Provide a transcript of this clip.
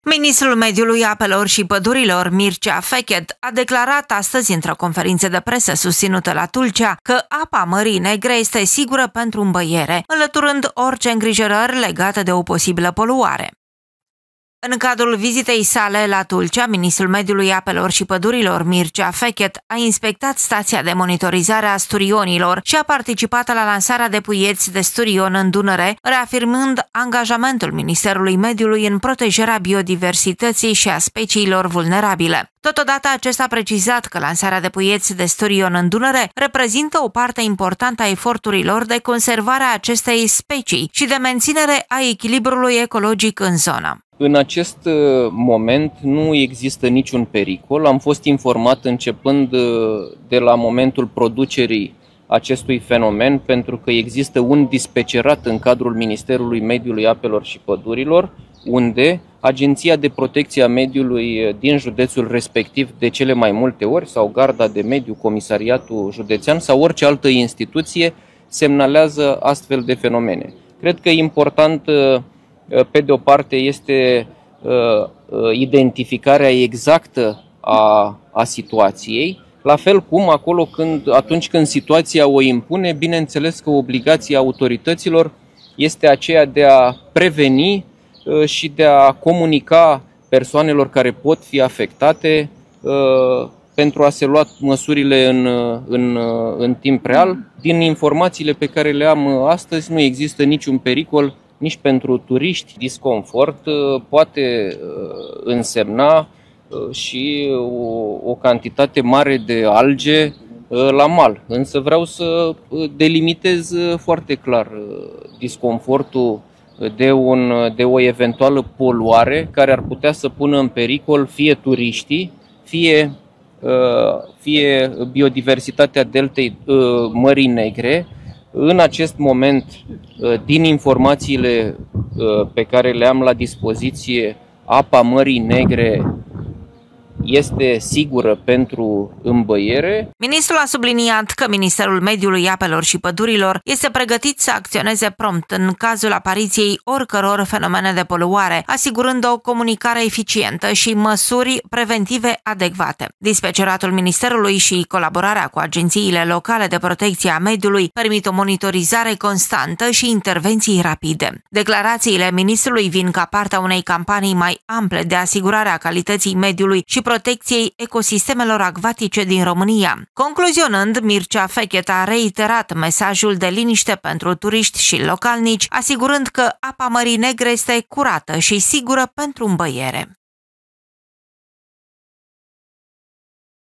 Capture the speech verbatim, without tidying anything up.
Ministrul Mediului, Apelor și Pădurilor, Mircea Fechet, a declarat astăzi într-o conferință de presă susținută la Tulcea că apa Mării Negre este sigură pentru îmbăiere, înlăturând orice îngrijorări legate de o posibilă poluare. În cadrul vizitei sale la Tulcea, ministrul Mediului, Apelor și Pădurilor, Mircea Fechet, a inspectat stația de monitorizare a sturionilor și a participat la lansarea de puieți de sturion în Dunăre, reafirmând angajamentul Ministerului Mediului în protejarea biodiversității și a speciilor vulnerabile. Totodată, acesta a precizat că lansarea de puieți de sturion în Dunăre reprezintă o parte importantă a eforturilor de conservare a acestei specii și de menținere a echilibrului ecologic în zonă. În acest moment nu există niciun pericol. Am fost informat începând de la momentul producerii acestui fenomen, pentru că există un dispecerat în cadrul Ministerului Mediului, Apelor și Pădurilor, unde Agenția de Protecție a Mediului din județul respectiv, de cele mai multe ori, sau Garda de Mediu, Comisariatul Județean sau orice altă instituție, semnalează astfel de fenomene. Cred că e important, pe de o parte, este identificarea exactă a, a situației, la fel cum acolo când, atunci când situația o impune, bineînțeles că obligația autorităților este aceea de a preveni și de a comunica persoanelor care pot fi afectate pentru a se lua măsurile în, în, în timp real. Din informațiile pe care le am astăzi, nu există niciun pericol nici pentru turiști. Disconfort poate însemna și o, o cantitate mare de alge la mal. Însă vreau să delimitez foarte clar disconfortul de, un, de o eventuală poluare care ar putea să pună în pericol fie turiștii, fie, fie biodiversitatea deltei Mării Negre. În acest moment, din informațiile pe care le am la dispoziție, apa Mării Negre este sigură pentru îmbăiere. Ministrul a subliniat că Ministerul Mediului, Apelor și Pădurilor este pregătit să acționeze prompt în cazul apariției oricăror fenomene de poluare, asigurând o comunicare eficientă și măsuri preventive adecvate. Dispeceratul Ministerului și colaborarea cu agențiile locale de protecție a mediului permit o monitorizare constantă și intervenții rapide. Declarațiile ministrului vin ca parte a unei campanii mai ample de asigurare a calității mediului și protecției ecosistemelor acvatice din România. Concluzionând, Mircea Fechet a reiterat mesajul de liniște pentru turiști și localnici, asigurând că apa Mării Negre este curată și sigură pentru îmbăiere.